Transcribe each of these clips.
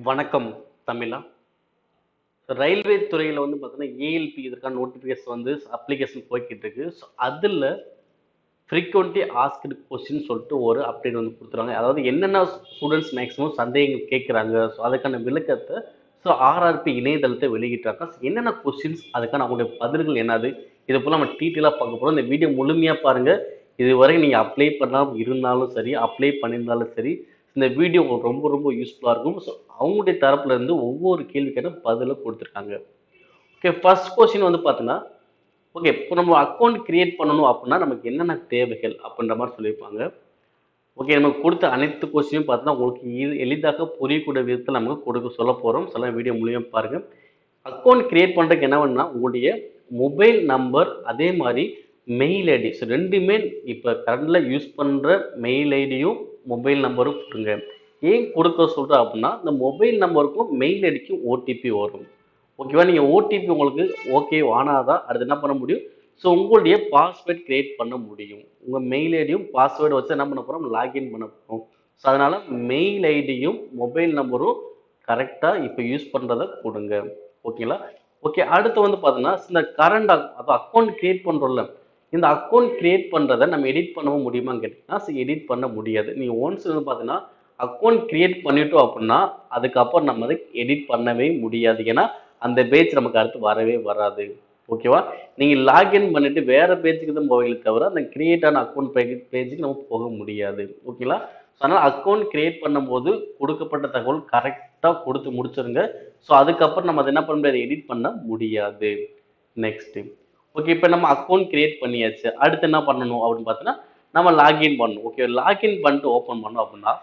வணக்கம் தமிழா. ரயில்வே துறையில பார்த்தீங்கன்னா ஏஎல்பி இதற்கான நோட்டிஃபிகேஷன் அப்ளிகேஷன் போய்க்கிட்டு இருக்கு. ஸோ அதில் ஃப்ரீக்வெண்ட்லி ஆஸ்க்டு கொஸ்டின் சொல்லிட்டு ஒரு அப்டேட் கொடுத்துருவாங்க. அதாவது என்னென்ன ஸ்டூடெண்ட்ஸ் மேக்ஸிமம் சந்தேகங்கள் கேட்குறாங்க, ஸோ அதுக்கான விளக்கத்தை ஆர்ஆர்பி இணையதளத்தை வெளியிட்டாங்க. ஸோ என்னென்ன கொஸ்டின்ஸ், அதுக்கான அவங்களுடைய பதில்கள் என்னது, இதை போல நம்ம டீட்டெயிலாக பார்க்க போகிறோம். இந்த வீடியோ முழுமையாக பாருங்கள். இதுவரை நீங்கள் அப்ளை பண்ணாமல் இருந்தாலும் சரி, அப்ளை பண்ணியிருந்தாலும் சரி, இந்த வீடியோ உங்களுக்கு ரொம்ப ரொம்ப யூஸ்ஃபுல்லாக இருக்கும். ஸோ அவங்களுடைய தரப்புல இருந்து ஒவ்வொரு கேள்விக்கான பதிலை கொடுத்துருக்காங்க. ஓகே, ஃபர்ஸ்ட் கொஸ்டின் பார்த்தீங்கன்னா, ஓகே, இப்போ நம்ம அக்கௌண்ட் கிரியேட் பண்ணணும் அப்படின்னா நமக்கு என்னென்ன தேவைகள் அப்படின்ற மாதிரி சொல்லியிருப்பாங்க. ஓகே, நமக்கு கொடுத்த அனைத்து கொஸ்டினும் பார்த்தீங்கன்னா உங்களுக்கு எளிதாக புரியக்கூடிய விதத்தில் நமக்கு கொடுக்க சொல்ல போகிறோம். சில வீடியோ மூலியம் பாருங்கள். அக்கௌண்ட் கிரியேட் பண்ணுறதுக்கு என்ன வேணும்னா உங்களுடைய மொபைல் நம்பர், அதே மாதிரி மெயில் ஐடி. ஸோ ரெண்டுமே இப்போ கரண்டில் யூஸ் பண்ணுற மெயில் ஐடியும் மொபைல் நம்பரும் கொடுங்க. ஏன் கொடுக்க சொல்கிறேன் அப்படின்னா, இந்த மொபைல் நம்பருக்கும் மெயில் ஐடிக்கும் ஓடிபி வரும். ஓகேவா? நீங்கள் ஓடிபி உங்களுக்கு ஓகே ஆனாதான் அடுத்து என்ன பண்ண முடியும், ஸோ உங்களுடைய பாஸ்வேர்ட் கிரியேட் பண்ண முடியும். உங்கள் மெயில் ஐடியும் பாஸ்வேர்டு வச்சு என்ன பண்ண போகிறோம், லாகின் பண்ண போகிறோம். ஸோ அதனால் மெயில் ஐடியும் மொபைல் நம்பரும் கரெக்டாக இப்போ யூஸ் பண்ணுறதை கொடுங்க. ஓகேங்களா? ஓகே, அடுத்து பார்த்தீங்கன்னா இந்த கரண்ட் அக்கௌண்ட் கிரியேட் பண்ணுறோம்ல, இந்த அக்கௌண்ட் கிரியேட் பண்ணுறதை நம்ம எடிட் பண்ணவும் முடியுமான்னு கேட்டிங்கன்னா எடிட் பண்ண முடியாது. நீங்கள் ஒன்ஸ் பார்த்தீங்கன்னா அக்கௌண்ட் கிரியேட் பண்ணிட்டோம் அப்படின்னா அதுக்கப்புறம் நம்ம அதை எடிட் பண்ணவே முடியாது. ஏன்னா அந்த பேஜ் நமக்கு அடுத்து வரவே வராது. ஓகேவா? நீங்கள் லாகின் பண்ணிட்டு வேற பேஜுக்கு தான் போவீங்களே தவிர அந்த கிரியேட் ஆன அக்கௌண்ட் பேஜுக்கு நம்ம போக முடியாது. ஓகேங்களா? அதனால் அக்கௌண்ட் கிரியேட் பண்ணும்போது கொடுக்கப்பட்ட தகவல் கரெக்டாக கொடுத்து முடிச்சிருங்க. ஸோ அதுக்கப்புறம் நம்ம அதை என்ன பண்ண முடியாது, எடிட் பண்ண முடியாது. நெக்ஸ்ட், ஓகே, இப்போ நம்ம அக்கௌண்ட் கிரியேட் பண்ணியாச்சு. அடுத்து என்ன பண்ணணும் அப்படின்னு பார்த்தீங்கன்னா நம்ம லாகின் பண்ணணும். ஓகே, லாகின் பண்ணிட்டு ஓப்பன் பண்ணோம் அப்படின்னா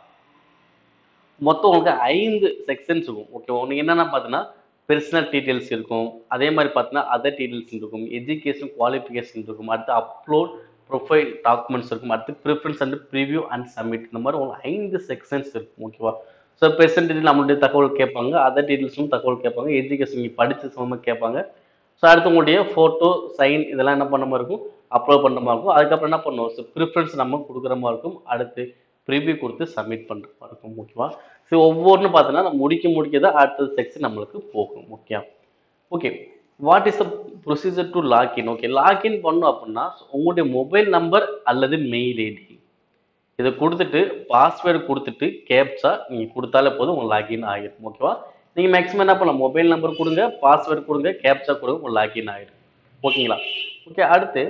மொத்தம் உங்களுக்கு 5 செக்ஷன்ஸ் இருக்கும். ஓகே, உங்களுக்கு என்னென்ன பார்த்தீங்கன்னா பெர்சனல் டீட்டெயில்ஸ் இருக்கும், அதே மாதிரி பார்த்தீங்கன்னா அதர் டீட்டெயில்ஸ் இருக்கும், எஜுகேஷன் குவாலிஃபிகேஷன் இருக்கும், அடுத்து அப்லோட் ப்ரொஃபைல் டாக்குமெண்ட்ஸ் இருக்கும், அடுத்து preference and preview and submit. இந்த மாதிரி உங்களுக்கு 5 செக்ஷன்ஸ் இருக்கும். ஓகேவா? ஸோ பெர்சனல் டீட்டெயில் நம்மளுடைய தகவல் கேட்பாங்க, அதர் டீட்டெயில்ஸும் தகவல் கேட்பாங்க, எஜுகேஷன் நீங்கள் படித்த சம்பந்தமாக கேட்பாங்க. ஸோ அடுத்து உங்களுடைய ஃபோட்டோ, சைன் இதெல்லாம் என்ன பண்ண மாதிரி இருக்கும், அப்லோட் பண்ணுற மாதிரி இருக்கும். அதுக்கப்புறம் என்ன பண்ணுவோம், ஸோ ப்ரிஃபரன்ஸ் நம்ம கொடுக்குற மாதிரி இருக்கும், அடுத்து ப்ரிவியூ கொடுத்து சப்மிட் பண்ணுற மாதிரி இருக்கும். ஓகேவா? ஸோ ஒவ்வொன்றும் பார்த்தீங்கன்னா நம்ம முடிக்க தான் அடுத்த செக்ஷன் நம்மளுக்கு போகும். Okay okay, what is the procedure to login? Okay, login பண்ணணும் அப்படின்னா உங்களுடைய மொபைல் நம்பர் அல்லது மெயில் ஐடி இதை கொடுத்துட்டு பாஸ்வேர்டு கொடுத்துட்டு கேப்சா நீங்கள் கொடுத்தாலே போதும், உங்களுக்கு லாக்இன் ஆகிடும். ஓகேவா? நீங்கள் மேக்ஸிமம் என்ன பண்ணலாம், மொபைல் நம்பர் கொடுங்க, பாஸ்வேர்டு கொடுங்க, கேப்சா கொடுங்க, உங்களுக்கு லாக்இன் ஆகிடும். ஓகேங்களா? ஓகே, அடுத்து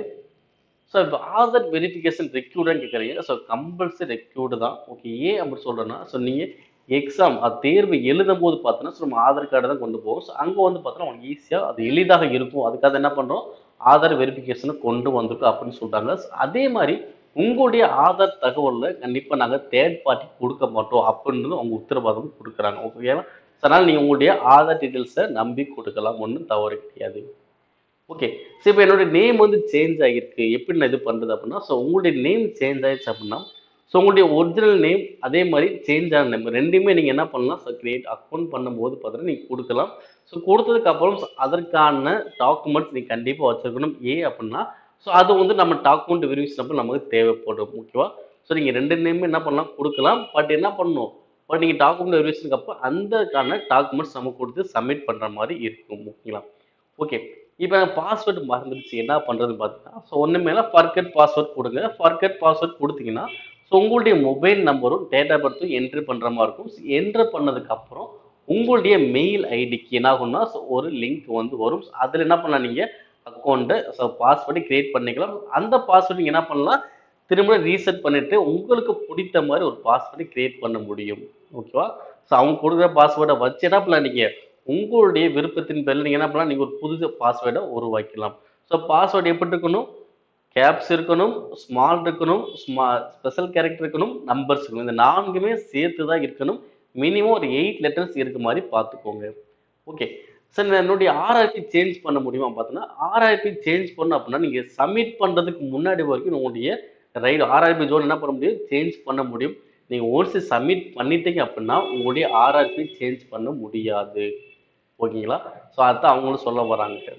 ஸோ இப்போ ஆதார் வெரிஃபிகேஷன் ரெக்யூர்டுன்னு கேட்குறீங்க. ஸோ கம்பல்சரி ரெக்யூர்டு தான். ஓகே, ஏன் அப்படி சொல்கிறேன்னா, ஸோ நீங்கள் எக்ஸாம் தேர்வு எழுதும் போது பார்த்தோன்னா ஸோ நம்ம ஆதார் கார்டு தான் கொண்டு போவோம். ஸோ அங்கே பார்த்தோன்னா உங்களுக்கு ஈஸியாக அது எளிதாக இருக்கும். அதுக்காக என்ன பண்ணுறோம், ஆதார் வெரிஃபிகேஷனை கொண்டு வந்துட்டோம் அப்படின்னு சொல்கிறாங்க. அதே மாதிரி உங்களுடைய ஆதார் தகவலில் கண்டிப்பாக நாங்கள் தேர்ட் பார்ட்டி கொடுக்க மாட்டோம் அப்படின்றது அவங்க உத்தரவாதம் கொடுக்குறாங்க. ஓகேவா? ஸோ அதனால் நீங்கள் உங்களுடைய ஆதார் டீட்டெயில்ஸை நம்பி கொடுக்கலாம், ஒன்றும் தவறு கிடையாது. ஓகே, ஸோ இப்போ என்னோட நேம் சேஞ்ச் ஆகிருக்கு. எப்படி நான் இது பண்ணுறது அப்படின்னா, ஸோ உங்களுடைய நேம் சேஞ்ச் ஆயிடுச்சு அப்படின்னா ஸோ உங்களுடைய ஒரிஜினல் நேம் அதே மாதிரி சேஞ்ச் ஆன நேம் ரெண்டுமே நீங்கள் என்ன பண்ணலாம், ஸோ கிரியேட் அக்கௌண்ட் பண்ணும்போது பார்த்தீங்கன்னா நீங்கள் கொடுக்கலாம். ஸோ கொடுத்ததுக்கப்புறம் அதற்கான டாக்குமெண்ட்ஸ் நீங்கள் கண்டிப்பாக வச்சுருக்கணும். அப்படின்னா ஸோ அது நம்ம டாக்குமெண்ட் வெரிஃபிகேஷன் அப்போ நமக்கு தேவைப்படும். ஓகேவா? ஸோ நீங்கள் ரெண்டு நேமே என்ன பண்ணலாம், கொடுக்கலாம். பட் என்ன பண்ணணும், பட் நீங்கள் டாக்குமெண்ட் வெரிஃபிகேஷனுக்கு அப்போ அந்தக்கான டாக்குமெண்ட்ஸ் நம்ம கொடுத்து சப்மிட் பண்ணுற மாதிரி இருக்கும். ஓகேங்களா? ஓகே, இப்போ பாஸ்வேர்டு மறந்துடுச்சு, என்ன பண்ணுறதுன்னு பார்த்தீங்கன்னா ஸோ ஒன்றுமேல ஃபர்கெட் பாஸ்வேர்ட் கொடுங்க. ஃபர்கெட் பாஸ்வேர்ட் கொடுத்தீங்கன்னா ஸோ உங்களுடைய மொபைல் நம்பரும் டேட் ஆஃப் பர்த்தும் என்ட்ரு பண்ணுற மாதிரி இருக்கும். என்ட்ரு பண்ணதுக்கப்புறம் உங்களுடைய மெயில் ஐடிக்கு என்ன ஆகும்னா ஸோ ஒரு லிங்க் வரும். அதில் என்ன பண்ணலாம், நீங்கள் அக்கௌண்ட்டை ஸோ பாஸ்வேர்டு கிரியேட் பண்ணிக்கலாம். அந்த பாஸ்வேர்டு நீங்கள் என்ன பண்ணலாம், திரும்ப ரீசெட் பண்ணிவிட்டு உங்களுக்கு பிடித்த மாதிரி ஒரு பாஸ்வேர்டு கிரியேட் பண்ண முடியும். ஓகேவா? ஸோ அவங்க கொடுக்குற பாஸ்வேர்டை வச்சு என்ன பண்ணலாம், நீங்கள் உங்களுடைய விருப்பத்தின் பேரில் நீங்கள் என்ன பண்ணலாம், நீங்கள் ஒரு புது பாஸ்வேர்டை உருவாக்கலாம். ஸோ பாஸ்வேர்டு எப்படி இருக்கணும், கேப்ஸ் இருக்கணும், ஸ்மால் இருக்கணும், ஸ்பெஷல் கேரக்டர் இருக்கணும், நம்பர்ஸ் இருக்கணும். இந்த 4மே சேர்த்து தான் இருக்கணும். மினிமம் ஒரு 8 லெட்டர்ஸ் இருக்க மாதிரி பார்த்துக்கோங்க. ஓகே, சார் என்னுடைய ஆர்ஆர்பி சேஞ்ச் பண்ண முடியுமா பார்த்தீங்கன்னா, ஆர்ஆர்பி சேஞ்ச் பண்ணணும் அப்படின்னா நீங்கள் சப்மிட் பண்ணுறதுக்கு முன்னாடி வரைக்கும் உங்களுடைய ஆர்ஆர்பி ஜோன் என்ன பண்ண முடியும், சேஞ்ச் பண்ண முடியும். நீங்கள் ஒன்ஸ் சப்மிட் பண்ணிட்டீங்க அப்படின்னா உங்களுடைய ஆர்ஆர்பி சேஞ்ச் பண்ண முடியாது. ஓகேங்களா? ஸோ அதுதான் அவங்களும் சொல்ல வராங்க.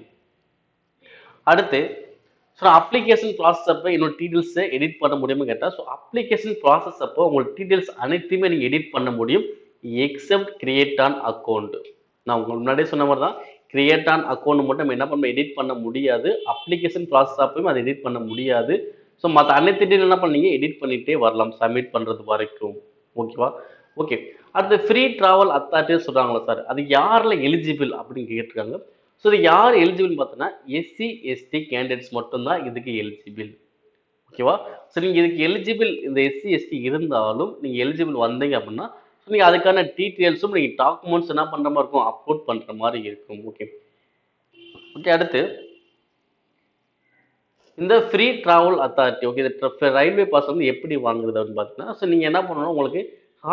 அடுத்து ஸோ அப்ளிகேஷன் ப்ராசஸ் அப்போ என்னோட டீட்டெயில்ஸை எடிட் பண்ண முடியும்னு கேட்டால், ஸோ அப்ளிகேஷன் ப்ராசஸ் அப்போ உங்களோட டீட்டெயில்ஸ் அனைத்துமே நீங்கள் எடிட் பண்ண முடியும். Except create an account. நான் உங்களுக்கு முன்னாடியே சொன்ன மாதிரி தான், கிரியேட் ஆன் அக்கௌண்ட் மட்டும் நம்ம என்ன பண்ண எடிட் பண்ண முடியாது. அப்ளிகேஷன் ப்ராசஸ் அப்பயும் அதை எடிட் பண்ண முடியாது. ஸோ மற்ற அனைத்து டீட்டெயில் என்ன பண்ணீங்க எடிட் பண்ணிட்டே வரலாம் சப்மிட் பண்ணுறது வரைக்கும். ஓகேவா? ஓகே. அடுத்து ஃப்ரீ ட்ராவல் அத்தாரிட்டின்னு சொல்கிறாங்களா சார், அது யாரில் எலிஜிபிள் அப்படின்னு கேட்டிருக்காங்க. ஸோ இது யார் எலிஜிபிள்னு பார்த்தோன்னா எஸ்சி எஸ்டி கேண்டிடேட்ஸ் மட்டும்தான் இதுக்கு எலிஜிபிள். ஓகேவா? ஸோ நீங்கள் இதுக்கு எலிஜிபிள் இந்த எஸ்சி எஸ்டி இருந்தாலும் நீங்கள் எலிஜிபிள் வந்தீங்க அப்படின்னா நீங்கள் அதுக்கான டீட்டெயில்ஸும் நீங்கள் டாக்குமெண்ட்ஸ் என்ன பண்ணுற மாதிரி இருக்கும் அப்லோட் பண்ணுற மாதிரி இருக்கும். Okay okay. அடுத்து இந்த ஃப்ரீ ட்ராவல் அத்தாரிட்டி, ஓகே, இந்த ரயில்வே பாஸ் வந்து எப்படி வாங்குறது அப்படின்னு பார்த்தீங்கன்னா, ஸோ நீங்கள் என்ன பண்ணணும், உங்களுக்கு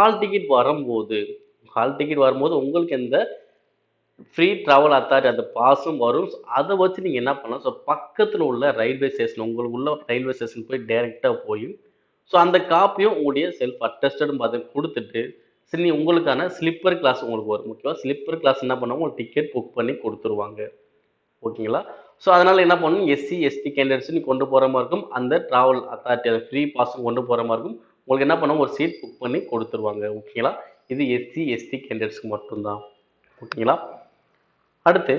ஹால் டிக்கெட் வரும்போது உங்களுக்கு எந்த ஃப்ரீ ட்ராவல் அத்தாரிட்டி அந்த பாஸும் வரும். அதை வச்சு நீங்கள் என்ன பண்ணலாம், ஸோ பக்கத்தில் உள்ள ரயில்வே ஸ்டேஷன், உங்களுக்கு உள்ள ரயில்வே ஸ்டேஷன் போய் டைரெக்டாக போய் ஸோ அந்த காப்பியும் உங்களுடைய செல்ஃப் அட்டஸ்டடும் பார்த்து கொடுத்துட்டு சரி உங்களுக்கான ஸ்லிப்பர் கிளாஸ் உங்களுக்கு வரும். ஓகேவா? ஸ்லிப்பர் கிளாஸ் என்ன பண்ணுவாங்க, உங்களுக்கு டிக்கெட் புக் பண்ணி கொடுத்துருவாங்க. ஓகேங்களா? ஸோ அதனால் என்ன பண்ணணும், எஸ்சி எஸ்டி கேண்டிடேட்ஸ் நீ கொண்டு போகிற மாதிரி இருக்கும். அந்த ட்ராவல் அத்தாரிட்டி அந்த ஃப்ரீ பாஸும் கொண்டு போகிற மாதிரி இருக்கும். உங்களுக்கு என்ன பண்ணுவோம், ஒரு சீட் புக் பண்ணி கொடுத்துருவாங்க. ஓகேங்களா? இது எஸ்சி எஸ்டி கேண்டிடேட்ஸ்க்கு மட்டும்தான். ஓகேங்களா? அடுத்து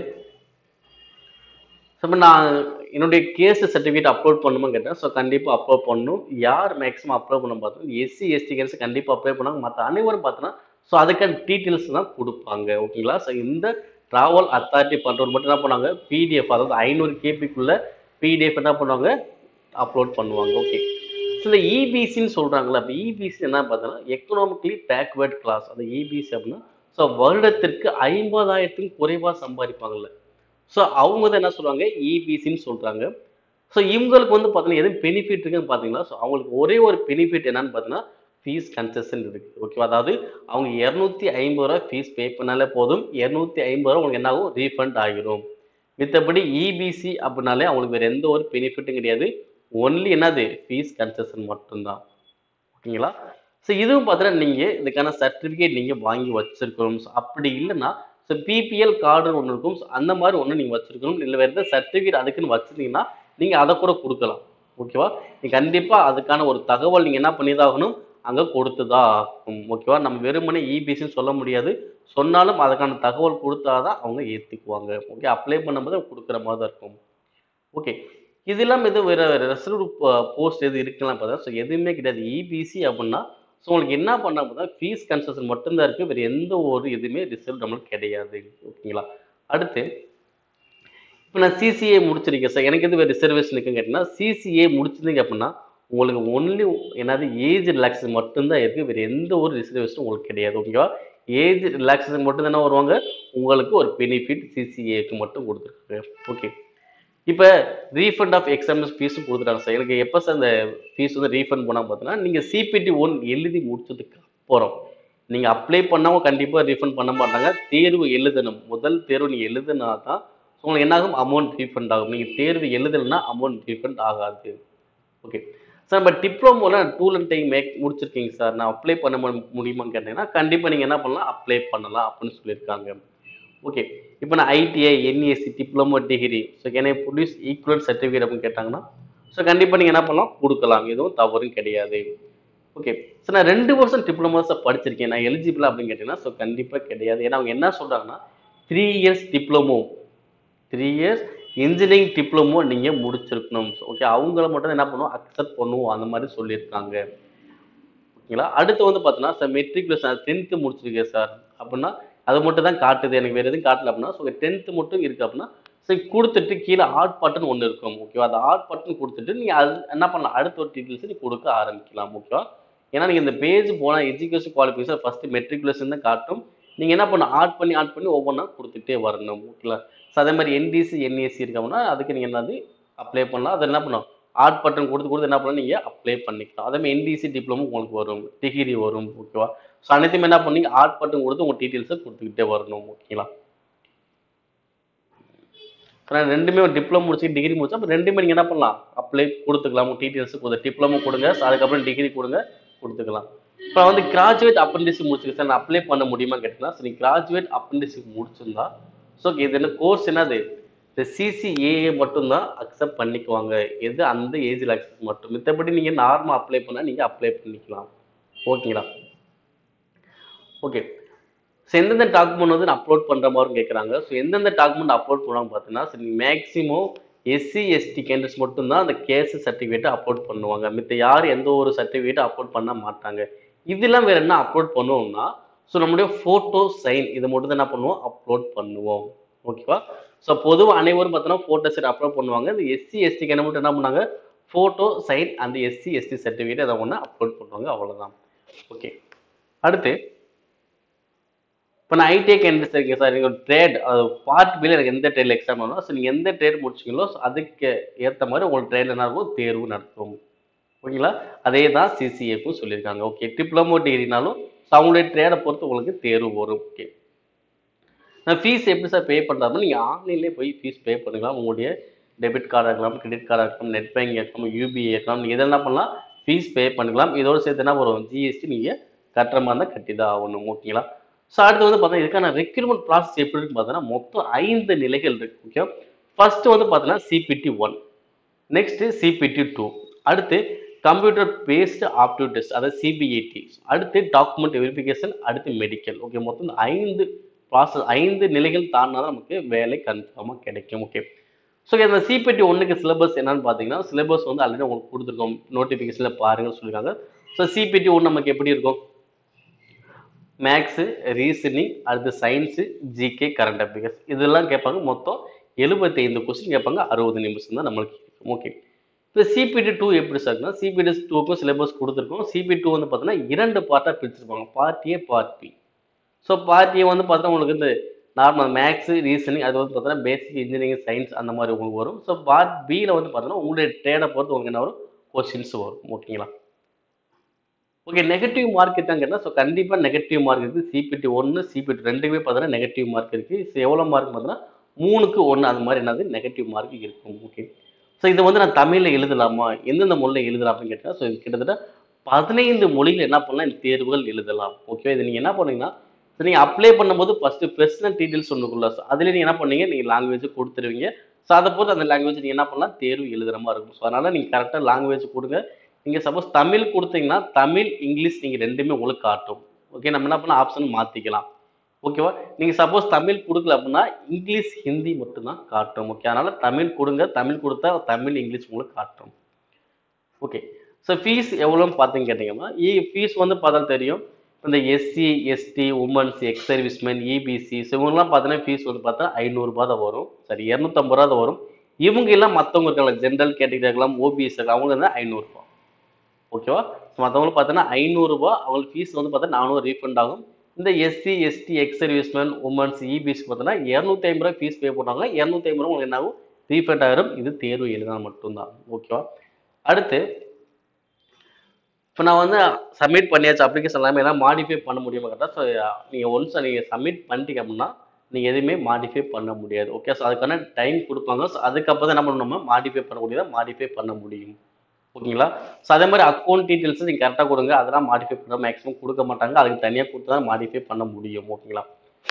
ஸோ இப்போ நான் என்னுடைய கேஸ் சர்டிஃபிகேட் அப்லோட் பண்ணணுமா கேட்டேன். ஸோ கண்டிப்பாக அப்லோட் பண்ணணும். யார் மேக்ஸிமம் அப்லோட் பண்ண பார்த்தோம், எஸ்சி எஸ்டி கேஸ் கண்டிப்பாக அப்ளை பண்ணாங்க. மற்ற அனைவரும் பார்த்தோன்னா ஸோ அதுக்கான டீட்டெயில்ஸ் தான் கொடுப்பாங்க. ஓகேங்களா? ஸோ இந்த ட்ராவல் அத்தாரிட்டி பண்ணுறவர் மட்டும் என்ன பண்ணுவாங்க, பிடிஎஃப் அதாவது 500 கேபிக்குள்ள பிடிஎஃப் என்ன பண்ணுவாங்க அப்லோட் பண்ணுவாங்க. ஓகே. ஸோ இந்த இபிசின்னு சொல்கிறாங்களா, அப்போ இபிசி என்ன பார்த்தோன்னா எக்கனாமிக்கலி பேக்வேர்ட் கிளாஸ். அந்த இபிசி அப்படின்னா ஸோ வருடத்திற்கு 50,000க்கும் குறைவாக சம்பாதிப்பாங்கல்ல, ஸோ அவங்க தான் என்ன சொல்லுவாங்க இபிசின்னு சொல்கிறாங்க. ஸோ இவங்களுக்கு வந்து பார்த்தீங்கன்னா எதுவும் பெனிஃபிட் இருக்குன்னு பார்த்தீங்கன்னா, ஸோ அவங்களுக்கு ஒரே ஒரு பெனிஃபிட் என்னன்னு பார்த்தீங்கன்னா ஃபீஸ் கன்செஷன் இருக்குது. ஓகேவா? அதாவது அவங்க 250 ரூபா ஃபீஸ் பே பண்ணாலே போதும், 250 ரூபா உங்களுக்கு என்ன ஆகும் ரீஃபண்ட் ஆகிரும். மித்தபடி இபிசி அப்படின்னாலே அவங்களுக்கு வேறு எந்த ஒரு பெனிஃபிட்டும் கிடையாது. ஒன்லி என்னது ஃபீஸ் கன்செஷன் மட்டும்தான். ஓகேங்களா? ஸோ இதுவும் பார்த்தீங்கன்னா நீங்கள் இதுக்கான சர்டிஃபிகேட் நீங்கள் வாங்கி வச்சிருக்கணும். ஸோ அப்படி இல்லைன்னா ஸோ பிபிஎல் கார்டுன்னு ஒன்று இருக்கும். ஸோ அந்த மாதிரி ஒன்று நீங்கள் வச்சிருக்கணும். இல்லை வேறு எதாவது சர்டிஃபிகேட் அதுக்குன்னு வச்சுருந்தீங்கன்னா நீங்கள் அதை கூட கொடுக்கலாம். ஓகேவா? நீங்கள் கண்டிப்பாக அதுக்கான ஒரு தகவல் நீங்கள் என்ன பண்ணிதாகணும் அங்கே கொடுத்து தான் ஆகும். ஓகேவா? நம்ம வெறுமனே இபிசின்னு சொல்ல முடியாது. சொன்னாலும் அதுக்கான தகவல் கொடுத்தா தான் அவங்க ஏற்றுக்குவாங்க. ஓகே, அப்ளை பண்ணும்போது கொடுக்குற மாதிரி தான் இருக்கும். ஓகே. இது இல்லாமல் எதுவும் வேறு ரிசர்வ் போஸ்ட் எது இருக்கலாம் பார்த்தா ஸோ எதுவுமே கிடையாது. இபிசி அப்படின்னா ஸோ உங்களுக்கு என்ன பண்ண பார்த்தா ஃபீஸ் கன்செஷன் மட்டும்தான் இருக்குது. வேறு எந்த ஒரு எதுவுமே ரிசல்ட் நம்மளுக்கு கிடையாது. ஓகேங்களா? அடுத்து இப்போ நான் சிசிஏ முடிச்சிருக்கேன் சார், எனக்கு எது வேறு ரிசர்வேஷன் இருக்குன்னு கேட்டிங்கன்னா, சிசிஏ முடிச்சிருந்தீங்க அப்படின்னா உங்களுக்கு ஒன்லி என்னது ஏஜ் ரிலாக்ஸேஷன் மட்டும்தான் இருக்குது. வேறு எந்த ஒரு ரிசர்வேஷனும் உங்களுக்கு கிடையாது. ஓகேவா? ஏஜ் ரிலாக்ஸேஷன் மட்டும் தானே வருவாங்க, உங்களுக்கு ஒரு பெனிஃபிட் சிசிஏக்கு மட்டும் கொடுத்துருக்காங்க. ஓகே. இப்போ ரீஃபண்ட் ஆஃப் எக்ஸாம்ஸ் ஃபீஸும் கொடுத்துட்டாங்க சார். எனக்கு எப்போ சார் இந்த ஃபீஸ் வந்து ரீஃபண்ட் பண்ணால் பார்த்தீங்கன்னா, நீங்கள் சிபிடி 1 எழுதி முடிச்சதுக்கு அப்புறம் நீங்கள் அப்ளை பண்ணாமல் கண்டிப்பாக ரீஃபண்ட் பண்ண மாட்டாங்க. தேர்வு எழுதணும். முதல் தேர்வு நீங்கள் எழுதுனா தான் உங்களுக்கு என்னாகும் அமௌண்ட் ரீஃபண்ட் ஆகும். நீங்கள் தேர்வு எழுதலைன்னா அமௌண்ட் ரீஃபண்ட் ஆகாது. Okay sir. நம்ம டிப்ளமோவில் டூல் அண்ட் டை முடிச்சிருக்கீங்க சார், நான் அப்ளை பண்ண முடியுமான்னு கேட்டீங்கன்னா கண்டிப்பாக நீங்கள் என்ன பண்ணலாம் அப்ளை பண்ணலாம் அப்படின்னு சொல்லியிருக்காங்க. ஓகே. இப்போ நான் ITI NESC diploma degree so என்னை ப்ரொடியூஸ் ஈக்குவல் சர்டிஃபிகேட் அப்படின்னு கேட்டாங்கன்னா ஸோ கண்டிப்பாக நீங்கள் என்ன பண்ணலாம் கொடுக்கலாம், எதுவும் தவறும் கிடையாது. Okay sir. நான் 2 வருஷம் டிப்ளமோ சார் படிச்சிருக்கேன், நான் எலிஜிபிள் அப்படின்னு கேட்டிங்கன்னா ஸோ கண்டிப்பாக கிடையாது. ஏன்னா அவங்க என்ன சொல்கிறாங்கன்னா 3 years diploma 3 years engineering diploma நீங்கள் முடிச்சிருக்கணும். ஓகே, அவங்கள மட்டும் என்ன பண்ணுவோம் அக்செப்ட் பண்ணுவோம் அந்த மாதிரி சொல்லியிருக்காங்க. ஓகேங்களா? அடுத்து வந்து பார்த்தீங்கன்னா சார் மெட்ரிகுலேஷன் 10th முடிச்சிருக்கேன் சார் அப்படின்னா அது மட்டும் தான் காட்டுது, எனக்கு வேறு எதுவும் காட்டல அப்படின்னா ஸோ 10th மட்டும் இருக்குது அப்படின்னா சரி கொடுத்துட்டு கீழே ஆட் பட்டன் ஒன்று இருக்கும். ஓகேவா? அந்த ஆட் பட்டன் கொடுத்துட்டு நீங்கள் அது என்ன பண்ணலாம் அடுத்த ஒரு டீட்டெயில்ஸ் நீங்கள் கொடுக்க ஆரம்பிக்கலாம். ஓகேவா? ஏன்னா நீங்கள் இந்த பேஜ் போனால் எஜுகேஷன் குவாலிஃபிகேஷன் ஃபஸ்ட்டு மெட்ரிகுலேஷன் தான் காட்டும். நீங்கள் என்ன பண்ணணும் ஆட் பண்ணி ஒவ்வொன்றா கொடுத்துட்டே வரணும். ஓகேங்களா? ஸோ அதே மாதிரி என்டிசி என்ஏசி இருக்கு அப்படின்னா அதுக்கு நீங்கள் என்னது அப்ளை பண்ணலாம். அதை என்ன பண்ணணும் ஆட் பட்டன் கொடுத்து என்ன பண்ணலாம் நீங்கள் அப்ளை பண்ணிக்கலாம். அதே மாதிரி என்டிசி டிப்ளமோ உங்களுக்கு வரும், டிகிரி வரும். ஓகேவா? ஸோ அனைத்துமே என்ன பண்ணீங்க ஆட் பட்டன் கொடுத்து உங்கள் டீட்டெயில்ஸை கொடுத்துக்கிட்டே வரணும். ஓகேங்களா? நான் ரெண்டுமே டிப்ளமோ முடிச்சு டிகிரி முடிச்சா அப்போ ரெண்டுமே நீங்கள் என்ன பண்ணலாம் அப்ளை கொடுத்துக்கலாம். உங்கள் டீட்டெயில்ஸு கொடுத்து டிப்ளமோ கொடுங்க, அதுக்கப்புறம் டிகிரி கொடுங்க கொடுத்துக்கலாம். இப்போ வந்து கிராஜுவேட் அப்ரெண்டிஸ் முடிச்சுக்க சார் நான் அப்ளை பண்ண முடியுமா கேட்டீங்கன்னா சரி கிராஜுவேட் அப்ரெண்டிஸ் முடிச்சிருந்தா ஸோ இது என்ன கோர்ஸ் என்னது இந்த சிசிஏஏ மட்டும்தான் அக்செப்ட் பண்ணிக்குவாங்க. எது அந்த ஏஜ் ரிலாக்ஸேஷன் மட்டும், மித்தபடி நீங்கள் நார்மலாக அப்ளை பண்ணால் நீங்கள் அப்ளை பண்ணிக்கலாம். ஓகேங்களா? ஓகே. ஸோ எந்தெந்த டாக்குமெண்ட் வந்து அப்லோட் பண்ணுற மாதிரி கேட்குறாங்க. ஸோ எந்தெந்த டாக்குமெண்ட் அப்லோட் பண்ணுவாங்க பார்த்தீங்கன்னா மேக்ஸிமம் எஸ்சி எஸ்டி கேண்டிடேட்ஸ் மட்டும்தான் அந்த கேஸ் சர்டிஃபிகேட்டை அப்லோட் பண்ணுவாங்க. மித்த யாரும் எந்த ஒரு சர்டிஃபிகேட்டும் அப்லோட் பண்ண மாட்டாங்க. இதெல்லாம் வேற என்ன அப்லோட் பண்ணுவோம்னா, ஸோ நம்முடைய ஃபோட்டோ சைன் இது மட்டும் தான் என்ன பண்ணுவோம் அப்லோட் பண்ணுவோம். ஓகேவா? ஸோ பொதுவாக அனைவரும் பார்த்தோன்னா ஃபோட்டோ சைன் அப்லோட் பண்ணுவாங்க. இந்த எஸ்சி எஸ்டி கேண்டிடேட் மட்டும் என்ன பண்ணாங்க ஃபோட்டோ சைன் அந்த எஸ்சி எஸ்டி சர்டிஃபிகேட் அதை ஒன்று அப்லோட் பண்ணுவாங்க. அவ்வளோதான். ஓகே. அடுத்து இப்போ நான் ஐடிஐ கேண்டிடேட்ஸ் இருக்கேன் சார். நீங்கள் ட்ரேட் பார்ட் பியில் எனக்கு எந்த ட்ரேடில் எக்ஸாம் வரணும். ஸோ நீங்கள் எந்த ட்ரேட் முடிச்சிங்களோ ஸோ அதுக்கு ஏற்ற மாதிரி உங்களுக்கு ட்ரேடில் என்ன இருக்கும் தேர்வு நடத்தும். ஓகேங்களா? அதே தான் சிசிஏக்கும் சொல்லியிருக்காங்க. ஓகே. டிப்ளமோ டிகிரினாலும் ஸோ அவங்களுடைய ட்ரேடை பொறுத்து உங்களுக்கு தேர்வு வரும். ஓகே. நான் ஃபீஸ் எப்படி சார் பே பண்ணுறாருன்னா நீங்கள் ஆன்லைன்லேயே போய் ஃபீஸ் பே பண்ணிக்கலாம். உங்களுடைய டெபிட் கார்டாக இருக்கலாம், கிரெடிட் கார்டாக இருக்கலாம், நெட் பேங்கிங் இருக்கலாம், யூபிஐ இருக்கலாம். நீங்கள் இதெல்லாம் பண்ணலாம் ஃபீஸ் பே பண்ணிக்கலாம். இதோடு சேர்த்து என்ன வரும் ஜிஎஸ்டி நீங்கள் கட்டுற மாதிரி இருந்தால் கட்டி தான் ஆகணும். ஓகேங்களா? ஸோ அடுத்து வந்து பார்த்தீங்கன்னா இதுக்கான ரெக்ரூட்மெண்ட் ப்ராசஸ் எப்படி இருக்குன்னு பார்த்தீங்கன்னா மொத்தம் 5 நிலைகள் இருக்கு. ஓகே. ஃபர்ஸ்ட் வந்து பார்த்தீங்கன்னா சிபிடி 1, நெக்ஸ்ட் சிபிடி 2, அடுத்து கம்ப்யூட்டர் பேஸ்டு ஆப்டிடியூட் டெஸ்ட் அதாவது சிபிஐடி, அடுத்து டாக்குமெண்ட் வெரிஃபிகேஷன், அடுத்து மெடிக்கல். ஓகே. மொத்தம் 5 ப்ராசஸ் 5 நிலைகள் தாண்டினா தான் நமக்கு வேலை கன்ஃபார்மாக கிடைக்கும். ஓகே. ஸோ இந்த சிபிடி 1க்கு சிலபஸ் என்னன்னு பார்த்தீங்கன்னா சிலபஸ் வந்து ஆல்ரெடி உங்களுக்கு கொடுத்துருக்கோம், நோட்டிஃபிகேஷனில் பாருங்கன்னு சொல்லியிருக்காங்க. ஸோ சிபிடி 1 நமக்கு எப்படி இருக்கும் மேக்ஸு, ரீசனிங், அடுத்து சயின்ஸு, ஜிகே, கரண்ட் அஃபேர்ஸ் இதெல்லாம் கேட்பாங்க. மொத்தம் 75 கொஸ்டின் கேட்பாங்க. 60 நிமிஷம் தான் நம்மளுக்கு கேட்கும். ஓகே. இப்போ சிபிடி 2 எப்படி சார்னா சிபிடி 2க்கும் சிலபஸ் கொடுத்துருக்கோம். சிபிடி 2 வந்து பார்த்தீங்கன்னா 2 பார்ட்டாக பிரிச்சிருப்பாங்க, part A part B. So part A வந்து பார்த்தா உங்களுக்கு இந்த நார்மல் மேக்ஸு, ரீசனிங் அது வந்து பார்த்தீங்கன்னா பேசிக் இன்ஜினியரிங் சயின்ஸ் அந்த மாதிரி உங்களுக்கு வரும். ஸோ பார்ட் பியில் வந்து பார்த்தீங்கன்னா உங்களுடைய ட்ரேடை பொறுத்து உங்களுக்கு என்ன வரும் கொஸ்டின்ஸ் வரும். ஓகேங்களா? ஓகே. நெகட்டிவ் மார்க் தான் கேட்டால் ஸோ கண்டிப்பாக நெகட்டிவ் மார்க் இருக்குது. சிபிடி 1 சிபிடி 2மே பார்த்தீங்கன்னா நெகட்டிவ் மார்க் இருக்குது. ஸோ எவ்வளோ மார்க் பார்த்தீங்கன்னா 3க்கு 1 அது மாதிரி என்னது நெகட்டிவ் மார்க் இருக்கும். ஓகே. ஸோ இது வந்து நான் தமிழில் எழுதலாமா எந்தெந்த மொழியில் எழுதலாம் அப்படின்னு கேட்டால் ஸோ இது கிட்டத்தட்ட 15 மொழிகள் என்ன பண்ணலாம் இந்த தேர்வுகள் எழுதலாம். ஓகே. இது நீங்கள் என்ன பண்ணீங்கன்னா ஸோ நீங்கள் அப்ளை பண்ணும்போது ஃபஸ்ட்டு பர்சனல் டீட்டெயில்ஸ் ஒன்றுக்குள்ள ஸோ அதில் நீங்கள் என்ன பண்ணீங்க நீங்கள் லாங்குவேஜ் கொடுத்துருவீங்க. ஸோ அதை பொறுத்து அந்த லாங்குவேஜ் நீங்கள் என்ன பண்ணலாம் தேர்வு எழுதுகிற மாதிரி இருக்கும். ஸோ அதனால் நீங்கள் கரெக்டாக லாங்குவேஜ் கொடுங்க. நீங்கள் சப்போஸ் தமிழ் கொடுத்தீங்கன்னா தமிழ் இங்கிலீஷ் நீங்கள் ரெண்டுமே உங்களுக்கு காட்டும். ஓகே. நம்ம என்ன பண்ணலாம் ஆப்ஷன் மாற்றிக்கலாம். ஓகேவா? நீங்கள் சப்போஸ் தமிழ் கொடுக்கல அப்படின்னா இங்கிலீஷ் ஹிந்தி மட்டும்தான் காட்டும். ஓகே. அதனால் தமிழ் கொடுங்க. தமிழ் கொடுத்தா தமிழ் இங்கிலீஷ் உங்களுக்கு காட்டும். ஓகே. ஸோ ஃபீஸ் எவ்வளோன்னு பார்த்தீங்க கேட்டிங்கன்னா ஃபீஸ் வந்து பார்த்தா தெரியும். இந்த SC ST womens ex serviceman EBC so இவங்கெல்லாம் பார்த்தீங்கன்னா ஃபீஸ் வந்து பார்த்தா 500 தான் வரும். சரி 250 தான் வரும். இவங்க எல்லாம் மற்றவங்க இருக்காங்க ஜென்ரல் கேட்டகரி இருக்கலாம் ஓபிஎஸ் இருக்கலாம் அவங்க வந்து 500. ஓகேவா? மற்றவங்களுக்கு பார்த்தீங்கன்னா 500 அவங்களுக்கு ஃபீஸ் வந்து பார்த்தா 400 ரீஃபண்ட் ஆகும். இந்த SC ST ex serviceman womens EBC பார்த்தீங்கன்னா 250 ஃபீஸ் பே பண்ணுவாங்க. 250 உங்களுக்கு என்ன ஆகும் ரீஃபண்ட் ஆகிரும். இது தேர்வு எழுதினா மட்டும்தான். ஓகேவா? அடுத்து இப்போ நான் வந்து சப்மிட் பண்ணியாச்சு அப்ளிகேஷன் எல்லாமே எல்லாம் மாடிஃபை பண்ண முடியுமா கரெக்டாக? ஸோ நீங்கள் ஒன்ஸ் நீங்கள் சப்மிட் பண்ணிட்டீங்க அப்படின்னா நீங்கள் எதுவுமே மாடிஃபை பண்ண முடியாது. ஓகே. ஸோ அதுக்கான டைம் கொடுப்பாங்க. ஸோ அதுக்கப்புறம் தான் என்ன பண்ணணும் நம்ம மாடிஃபை பண்ண முடியுதா மாடிஃபை பண்ண முடியும். ஓகேங்களா? ஸோ அதே மாதிரி அக்கௌண்ட் டீட்டெயில்ஸ் நீங்கள் கரெக்டாக கொடுங்க. அதெல்லாம் மாடிஃபை பண்ண மேக்ஸிமம் கொடுக்க மாட்டாங்க. அதுக்கு தனியாக கொடுத்து தான் மாடிஃபை பண்ண முடியும். ஓகேங்களா?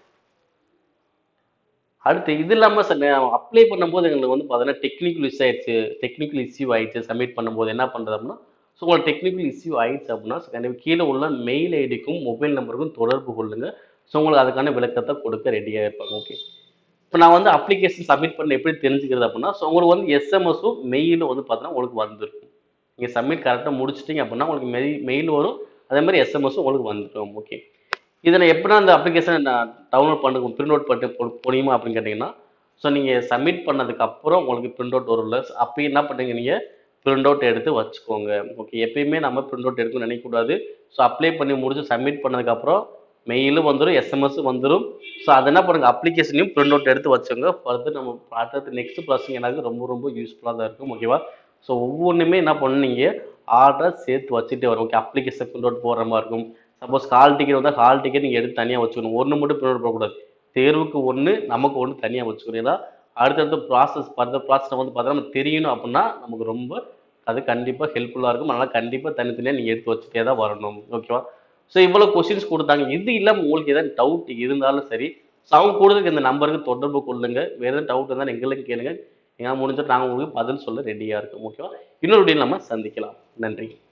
அடுத்து இது இல்லாமல் அப்ளை பண்ணும்போது எங்களுக்கு வந்து பார்த்தீங்கன்னா டெக்னிக்கல் இஷ்யூ ஆயிடுச்சு சப்மிட் பண்ணும்போது என்ன பண்ணுறது அப்படின்னா ஸோ உங்களுக்கு டெக்னிக்கல் இஷ்யூ ஆயிடுச்சு அப்படின்னா கண்டிப்பாக கீழே உள்ள மெயில் ஐடிக்கும் மொபைல் நம்பருக்கும் தொடர்பு கொள்ளுங்க. ஸோ உங்களுக்கு அதுக்கான விளக்கத்தை கொடுக்க ரெடியாக இருப்பாங்க. ஓகே. இப்போ நான் வந்து அப்ளிகேஷன் சப்மிட் பண்ண எப்படி தெரிஞ்சுக்கிறது அப்படின்னா ஸோ உங்களுக்கு வந்து எஸ்எம்எஸும் மெயிலும் வந்து பார்த்தீங்கன்னா உங்களுக்கு வந்துருக்கும். நீங்கள் சப்மிட் கரெக்டாக முடிச்சிட்டிங்க அப்படின்னா உங்களுக்கு மெயில் வரும். அதே மாதிரி எஸ்எம்எஸும் உங்களுக்கு வந்துடும். ஓகே. இதை நான் எப்படின்னா அந்த அப்ளிகேஷனை நான் டவுன்லோட் பண்ண பிரிண்ட் அவுட் பண்ணி போனியுமா அப்படின்னு கேட்டிங்கன்னா ஸோ நீங்கள் சப்மிட் பண்ணதுக்கப்புறம் உங்களுக்கு பிரிண்ட் அவுட் வரும்ல அப்போ என்ன பண்ணுறீங்க நீங்கள் பிரிண்ட் அவுட் எடுத்து வச்சுக்கோங்க. ஓகே. எப்பயுமே நம்ம பிரிண்ட் அவுட் எடுக்கணும்னு நினைக்கக்கூடாது. ஸோ அப்ளை பண்ணி முடிச்சு சப்மிட் பண்ணதுக்கப்புறம் மெயிலும் வந்துடும் எஸ்எம்எஸும் வந்துடும். ஸோ அதை என்ன பண்ணுங்கள் அப்ளிகேஷனையும் பிரிண்ட் அவுட் எடுத்து வச்சுக்கோங்க. ஃபர்தர் நம்ம அடுத்தது நெக்ஸ்ட் ப்ராசஸிங் எனக்கு ரொம்ப யூஸ்ஃபுல்லாக தான் இருக்கும். ஓகேவா? ஸோ ஒவ்வொன்றுமே என்ன பண்ணுவீங்க ஆர்டர் சேர்த்து வச்சுட்டே வரும். ஓகே. அப்ளிகேஷன் பிரிண்ட் அவுட் போடுற மாதிரி இருக்கும். சப்போஸ் ஹால் டிக்கெட் வந்தால் ஹால் டிக்கெட் நீங்கள் எடுத்து தனியாக வச்சுக்கணும். ஒன்று மட்டும் பிரிண்ட் அவுட் போடக்கூடாது. தேர்வுக்கு ஒன்று நமக்கு ஒன்று தனியாக வச்சுக்கணும். ஏன்னா அடுத்தடுத்த ஃபர்தர் ப்ராசஸ் வந்து பார்த்தா நம்ம தெரியணும் அப்படின்னா நமக்கு ரொம்ப அது கண்டிப்பாக ஹெல்ப்ஃபுல்லாக இருக்கும். அதனால் கண்டிப்பாக தனித்தனியாக நீங்கள் எடுத்து வச்சுட்டே தான் வரணும். ஓகேவா? ஸோ இவ்வளோ கொஸ்டின்ஸ் கொடுத்தாங்க. இது இல்லாமல் உங்களுக்கு எதாவது டவுட் இருந்தாலும் சரி ஸோ அவங்க கொடுத்துருக்கு இந்த நம்பருக்கு தொடர்பு கொள்ளுங்க. வேறு எதாவது டவுட் இருந்தால் எங்களுக்கு கேளுங்க. எங்களால் முடிஞ்சால் நாங்கள் உங்களுக்கு பதில் சொல்ல ரெடியாக இருக்கும். ஓகேவா? இன்னொரு வீடியோ நம்ம சந்திக்கலாம். நன்றி.